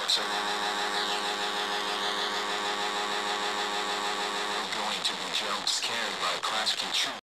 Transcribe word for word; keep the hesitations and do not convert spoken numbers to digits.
So going to be jump scared by classical